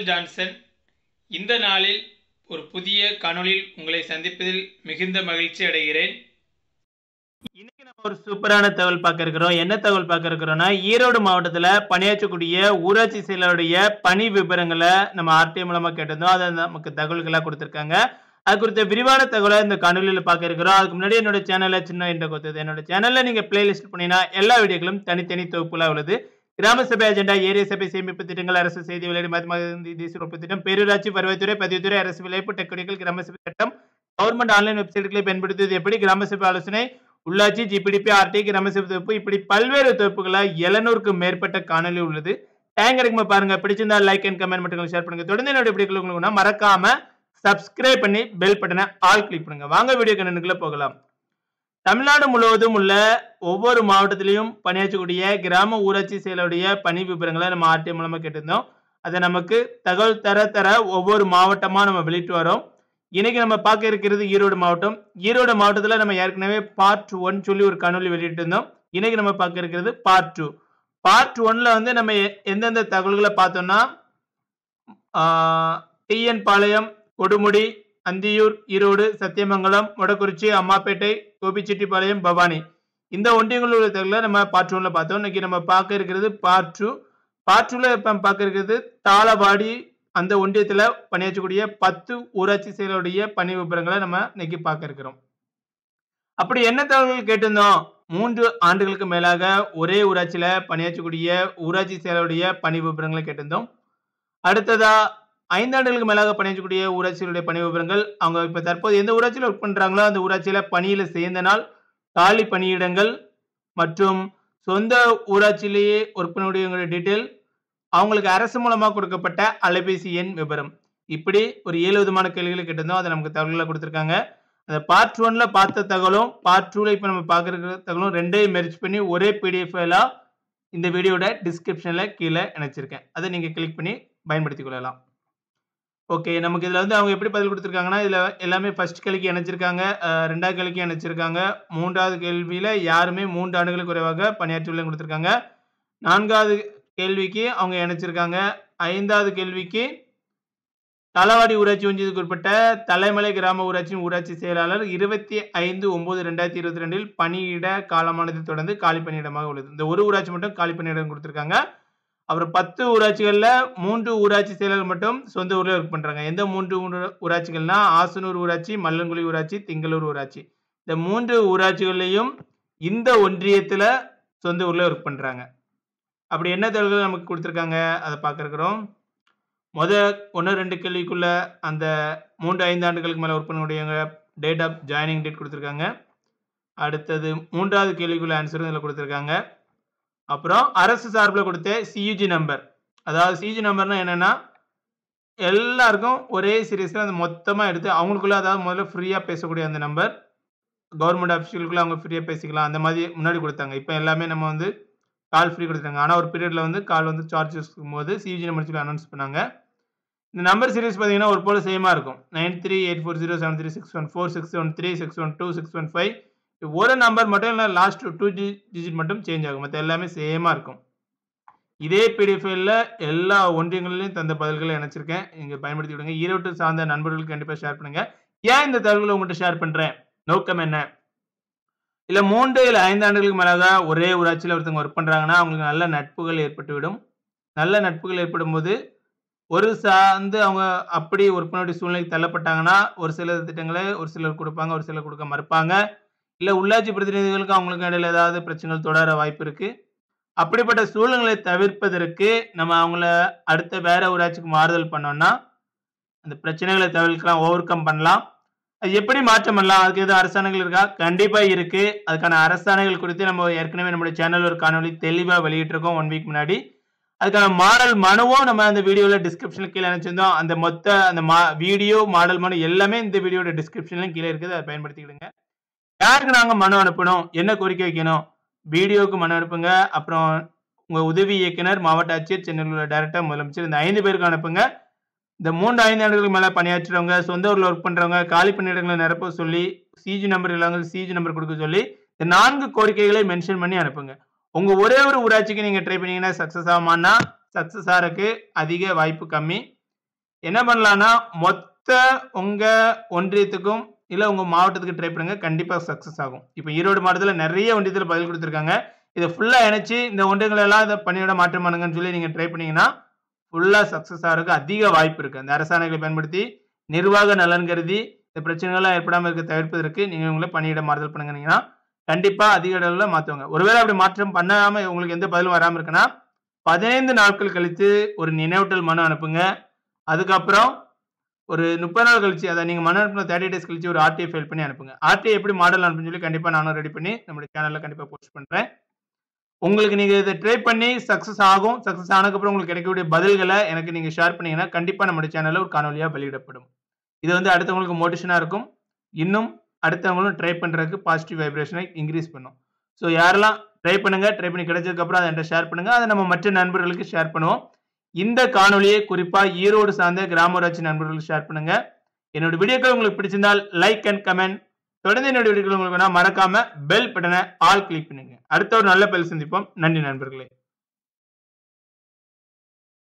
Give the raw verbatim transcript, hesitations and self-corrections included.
Michael Johnson. இந்த நாளில் ஒரு புதிய காணொளியில் உங்களை சந்திப்பதில் மிகுந்த மகிழ்ச்சி அடைகிறேன். இன்னைக்கு நம்ம ஒரு சூப்பரான தகவல் பார்க்க இருக்கிறோம். என்ன தகவல் பார்க்க இருக்கிறோம்னா, ஈரோடு மாவட்டத்தில் பணியாற்றக்கூடிய ஊராட்சி செயலருடைய பணி விவரங்களை நம்ம ஆர்டிஐ மூலமா கேட்டிருந்தோம். அதை நமக்கு தகவல்களாக கொடுத்துருக்காங்க. அது குறித்த விரிவான தகவலை இந்த காணொலியில் பார்க்க இருக்கிறோம். அதுக்கு முன்னாடி என்னோட சேனலை சின்ன என்ற கொடுத்தது என்னோட சேனலில் நீங்கள் பிளேலிஸ்ட் பண்ணினா எல்லா வீடியோக்களும் தனித்தனி தொகுப்புலாம் உள்ளது. கிராம சபை அஜெண்டா, ஏரிய சபை சேமிப்பு திட்டங்கள், அரசு செய்தி வெளியீடு, மத்திய தேசிய உறுப்பு திட்டம், பேரூராட்சி வருவாய்த்துறை, பதிவுத்துறை, அரசு விளையாட்டு டெக்னிக்கல், கிராம சபை சட்டம், கவர்மெண்ட் ஆன்லைன் வெப்சைட்களை பயன்படுத்துவது எப்படி, கிராம சபை ஆலோசனை, உள்ளாட்சி, ஜிபிடிபி, ஆர்டி, கிராம சபை தொகுப்பு, இப்படி பல்வேறு தொகுப்புகளை எழுநூறுக்கும் மேற்பட்ட காணொலி உள்ளது. டைம் கிடைக்குமா பாருங்க. பிடிச்சிருந்தா லைக் அண்ட் கமெண்ட் மட்டும் ஷேர் பண்ணுங்க. தொடர்ந்து என்னோட வீடியோக்களுக்கு மறக்காம சப்ஸ்கிரைப் பண்ணி பெல் பட்டனை ஆல் கிளிக் பண்ணுங்க. வாங்க வீடியோ கணக்குள்ள போகலாம். தமிழ்நாடு முழுவதும் உள்ள ஒவ்வொரு மாவட்டத்திலையும் பணியாற்றக்கூடிய கிராம ஊராட்சி செயலுடைய பணி விவரங்களை நம்ம ஆர்டிஐ மூலமா கேட்டிருந்தோம். அதை நமக்கு தகவல் தர தர ஒவ்வொரு மாவட்டமா நம்ம வெளியிட்டு வரோம். இன்னைக்கு நம்ம பார்க்க இருக்கிறது ஈரோடு மாவட்டம். ஈரோடு மாவட்டத்தில் நம்ம ஏற்கனவே பார்ட் ஒன் சொல்லி ஒரு காணொலி வெளியிட்டு இருந்தோம். இன்னைக்கு நம்ம பார்க்க இருக்கிறது பார்ட் டூ. பார்ட் ஒன்ல வந்து நம்ம எந்தெந்த தகவல்களை பார்த்தோம்னா, டிஎன் பாளையம், கொடுமுடி, அந்தியூர், ஈரோடு, சத்தியமங்கலம், மொடக்குறிச்சி, அம்மாப்பேட்டை, கோபிச்செட்டிப்பாளையம், பவானி, இந்த ஒன்றியங்களில் உள்ள தகவலை நம்ம பார்ட் ஒன்ல பார்த்தோம். இன்னைக்கு நம்ம பார்க்க இருக்கிறது பார்ட் டூ. பார்ட் டூல இப்ப பார்க்க இருக்கிறது தாளவாடி அந்த ஒன்றியத்துல பணியாற்றக்கூடிய பத்து ஊராட்சி செயலுடைய பணி விவரங்களை நம்ம இன்னைக்கு பார்க்க இருக்கிறோம். அப்படி என்ன தகவல்கள் கேட்டிருந்தோம்? மூன்று ஆண்டுகளுக்கு மேலாக ஒரே ஊராட்சியில பணியாற்றக்கூடிய ஊராட்சி செயலுடைய பணி விவரங்களை கேட்டிருந்தோம். அடுத்ததா ஐந்தாண்டுகளுக்கு மேலாக பணியாற்றக்கூடிய ஊராட்சிகளுடைய பணி விவரங்கள், அவங்க இப்ப தற்போது எந்த ஊராட்சியில் ஒர்க் பண்றாங்களோ அந்த ஊராட்சியில பணியில சேர்ந்த நாள், காலி பணியிடங்கள் மற்றும் சொந்த ஊராட்சியிலேயே ஒர்க் பண்ணக்கூடிய டீட்டெயில், அவங்களுக்கு அரசு மூலமா கொடுக்கப்பட்ட அலைபேசி எண் விவரம், இப்படி ஒரு ஏழு விதமான கேள்விகளை கேட்டிருந்தோம். அதை நமக்கு தகவல்களை கொடுத்துருக்காங்க. அந்த பார்ட் ஒன்ல பார்த்த தகவலும் பார்ட் டூல இப்ப நம்ம பார்க்குற தகவலும் ரெண்டையும் மெர்ஜ் பண்ணி ஒரே பிடிஎஃப் ஃபைலா இந்த வீடியோட டிஸ்கிரிப்ஷன்ல கீழே இணைச்சிருக்கேன். அதை நீங்க கிளிக் பண்ணி பயன்படுத்திக் கொள்ளலாம். ஓகே, நமக்கு இதுல வந்து அவங்க எப்படி பதில் கொடுத்துருக்காங்கன்னா, இதுல எல்லாமே ஃபர்ஸ்ட் கேள்விக்கு இணைச்சிருக்காங்க, ரெண்டாவது கேள்விக்கு இணைச்சிருக்காங்க, மூன்றாவது கேள்வியில யாருமே மூன்று ஆண்டுகளுக்கு குறைவாக பணியாற்றியுள்ள கொடுத்துருக்காங்க, நான்காவது கேள்விக்கு அவங்க இணைச்சிருக்காங்க, ஐந்தாவது கேள்விக்கு தாளவாடி ஊராட்சி ஒன்றியத்துக்கு உட்பட்ட தலைமலை கிராம ஊராட்சியின் ஊராட்சி செயலாளர் இருபத்தி ஐந்து ஒன்பது ரெண்டாயிரத்தி இருபத்தி ரெண்டில் பணியிட காலமானதை தொடர்ந்து காலி பணியிடமாக உள்ளது. இந்த ஒரு ஊராட்சி மட்டும் காலி பணியிடம் கொடுத்துருக்காங்க. அப்புறம் பத்து ஊராட்சிகள்ல மூன்று ஊராட்சி செயலர்கள் மட்டும் சொந்த ஊர்ல ஒர்க் பண்றாங்க. எந்த மூன்று ஊராட்சிகள்னா, ஆசனூர் ஊராட்சி, மல்லங்குழி ஊராட்சி, திங்களூர் ஊராட்சி. இந்த மூன்று ஊராட்சிகள்லையும் இந்த ஒன்றியத்துல சொந்த ஊர்ல ஒர்க் பண்றாங்க. அப்படி என்ன தகவல்கள் நமக்கு கொடுத்துருக்காங்க அதை பார்க்க இருக்கிறோம். முத ஒன்று ரெண்டு கேள்விக்குள்ள அந்த மூன்று ஐந்து ஆண்டுகளுக்கு மேல ஒர்க் பண்ணக்கூடிய டேட் ஆஃப் ஜாயினிங் டேட் கொடுத்துருக்காங்க. அடுத்தது மூன்றாவது கேள்விக்குள்ள ஆன்சரும் இதில் கொடுத்துருக்காங்க. அப்புறம் அரசு சார்பில் கொடுத்த சியூஜி நம்பர், அதாவது சியூஜி நம்பர்னா என்னன்னா, எல்லாருக்கும் ஒரே சீரீஸ்ல அந்த மொத்தமாக எடுத்து அவங்களுக்குள்ள, அதாவது முதல்ல ஃப்ரீயா பேசக்கூடிய அந்த நம்பர், கவர்மெண்ட் அஃபிஷியலுக்குள்ள அவங்க ஃப்ரீயா பேசிக்கலாம், அந்த மாதிரி முன்னாடி கொடுத்தாங்க. இப்போ எல்லாமே நம்ம வந்து கால் ஃப்ரீ கொடுத்தாங்க. ஆனால் ஒரு பீரியட்ல வந்து கால் வந்து சார்ஜஸ் போது சியூஜி நம்பர் சொல்லி அனௌன்ஸ் பண்ணாங்க. இந்த நம்பர் சீரிஸ் பார்த்தீங்கன்னா ஒரு போல சேமா இருக்கும். Nine three eight four zero seven three six one four six one three six one two six one five ஒரு நம்பர் மட்டும் இல்லை, லாஸ்ட் டூ டிஜிட் மட்டும் சேஞ்ச் ஆகும். மற்ற எல்லாமே சேமா இருக்கும். இதே பிடிஎஃப் எல்லா ஒன்றியங்களிலும் தந்த பதில்களை இணைச்சிருக்கேன். நீங்க பயன்படுத்தி விடுங்க. ஈரோட்டு சார்ந்த நண்பர்களுக்கு கண்டிப்பாக ஷேர் பண்ணுங்க. ஏன் இந்த தகவல்களை உங்கள்கிட்ட ஷேர் பண்றேன், நோக்கம் என்ன? இல்ல மூன்று இல்ல ஐந்து ஆண்டுகளுக்கு மேலாக ஒரே ஊராட்சியில் ஒருத்தவங்க ஒர்க் பண்றாங்கன்னா அவங்களுக்கு நல்ல நட்புகள் ஏற்பட்டுவிடும். நல்ல நட்புகள் ஏற்படும் போது ஒரு சார்ந்து அவங்க அப்படி ஒர்க் பண்ணக்கூடிய சூழ்நிலைக்கு தள்ளப்பட்டாங்கன்னா ஒரு சில திட்டங்களை ஒரு சிலர் கொடுப்பாங்க, ஒரு சிலர் கொடுக்க மறுப்பாங்க. இல்ல உள்ளாட்சி பிரதிநிதிகளுக்கு அவங்களுக்கு இடையில ஏதாவது பிரச்சனைகள் தொடர வாய்ப்பு இருக்கு. அப்படிப்பட்ட சூழ்நிலைகளை தவிர்ப்பதற்கு நம்ம அவங்கள அடுத்த வேற ஊராட்சிக்கு மாறுதல் பண்ணோம்னா அந்த பிரச்சனைகளை தவிர்க்கலாம், ஓவர் கம் பண்ணலாம். அது எப்படி மாற்றம் பண்ணலாம்? அதுக்கு எதுவும் அரசாணைகள் இருக்கா? கண்டிப்பா இருக்கு. அதுக்கான அரசாணைகள் குறித்து நம்ம ஏற்கனவே நம்மளுடைய சேனல் ஒரு காணொலி தெளிவா வெளியிட்டிருக்கோம் ஒன் வீக் முன்னாடி. அதுக்கான மாடல் மனுவும் நம்ம அந்த வீடியோல டிஸ்கிரிப்ஷன்ல கீழே அனுப்பிச்சிருந்தோம். அந்த மொத்த அந்த வீடியோ மாடல் மனு எல்லாமே இந்த வீடியோட டிஸ்கிரிப்ஷன்லயும் கீழே இருக்குது. அதை பயன்படுத்திக்கிடுங்க. யாருக்கு நாங்க மனு அனுப்பணும், என்ன கோரிக்கை வைக்கணும்? வீடியோக்கு மனு அனுப்புங்க. அப்புறம் உங்க உதவி இயக்குனர், மாவட்ட ஆட்சியர், சென்னையில் உள்ள டைரக்டர், முதலமைச்சர், இந்த ஐந்து பேருக்கு அனுப்புங்க. இந்த மூன்று ஐந்து ஆண்டுகளுக்கு மேல பணியாற்றுறவங்க, சொந்த ஊர்ல ஒர்க் பண்றவங்க, காலி பணியிடங்களை நிரப்ப சொல்லி சிஜி நம்பர் இல்லாமல் சிஜி நம்பர் கொடுக்க சொல்லி இந்த நான்கு கோரிக்கைகளை மென்ஷன் பண்ணி அனுப்புங்க. உங்க ஒரே ஒரு ஊராட்சிக்கு நீங்க ட்ரை பண்ணீங்கன்னா சக்சஸ் ஆகுமானா, சக்சஸ் ஆறதுக்கு அதிக வாய்ப்பு கம்மி. என்ன பண்ணலாம்னா மொத்த உங்க ஒன்றியத்துக்கும் இல்ல உங்க மாவட்டத்துக்கு ட்ரை பண்ணுங்க, கண்டிப்பா சக்சஸ் ஆகும். இப்போ ஈரோடு மாவட்டத்துல நிறைய ஒன்றியத்துல பதில் கொடுத்துருக்காங்க. இதை ஃபுல்லா இணைச்சு இந்த ஒன்றியங்களை எல்லாம் இதை பணியிட மாற்றம் பண்ணுங்கன்னு சொல்லி நீங்க ட்ரை பண்ணீங்கன்னா ஃபுல்லா சக்சஸ் ஆகிறதுக்கு அதிக வாய்ப்பு இருக்கு. அந்த அரசாணைகளை பயன்படுத்தி நிர்வாக நலன் கருதி இந்த பிரச்சனைகள்லாம் ஏற்படாமல் இருக்க தவிர்ப்பதற்கு நீங்க உங்களை பணியிட மாறுதல் பண்ணுங்கன்னா கண்டிப்பா அதிக அளவில் மாற்றுவாங்க. ஒருவேளை அப்படி மாற்றம் பண்ணாம உங்களுக்கு எந்த பதிலும் வராமல் இருக்குன்னா பதினைந்து நாட்கள் கழித்து ஒரு நினைவூட்டல் மனு அனுப்புங்க. அதுக்கப்புறம் ஒரு முப்பது நாள் கழிச்சு அதை நீங்க மனு அனுப்பின தேர்ட்டி டேஸ் கழிச்சு ஒரு ஆர்டிஐ ஃபைல் பண்ணி அனுப்புங்க. ஆர்டிஐ எப்படி மாடல் அனுப்புன்னு சொல்லி கண்டிப்பா நானும் ரெடி பண்ணி நம்மளுடைய சேனல்ல கண்டிப்பா போஸ்ட் பண்றேன். உங்களுக்கு நீங்க இதை ட்ரை பண்ணி சக்சஸ் ஆகும். சக்சஸ் ஆனதுக்கப்புறம் உங்களுக்கு கிடைக்கக்கூடிய பதில்களை எனக்கு நீங்க ஷேர் பண்ணீங்கன்னா கண்டிப்பா நம்மளுடைய சேனல்ல ஒரு காணொலியா வெளியிடப்படும். இது வந்து அடுத்தவங்களுக்கு மோட்டிவேஷனா இருக்கும். இன்னும் அடுத்தவங்களும் ட்ரை பண்றதுக்கு பாசிட்டிவ் வைப்ரேஷனை இன்க்ரீஸ் பண்ணும். ஸோ யாரெல்லாம் ட்ரை பண்ணுங்க, ட்ரை பண்ணி கிடைச்சதுக்கு அப்புறம் அதை என்கிட்ட ஷேர் பண்ணுங்க. அதை நம்ம மற்ற நண்பர்களுக்கு ஷேர் பண்ணுவோம். இந்த காணொலியை குறிப்பா ஈரோடு சார்ந்த கிராமராட்சி நண்பர்களுக்கு ஷேர் பண்ணுங்க. என்னோட வீடியோக்கள் உங்களுக்கு பிடிச்சிருந்தால் லைக் அண்ட் கமெண்ட். தொடர்ந்து என்னோட வீடியோக்கள் உங்களுக்கு மறக்காம பெல் பட்டனை ஆல் கிளிக் பண்ணுங்க. அடுத்த ஒரு நல்ல பெல் சந்திப்போம். நன்றி நண்பர்களே.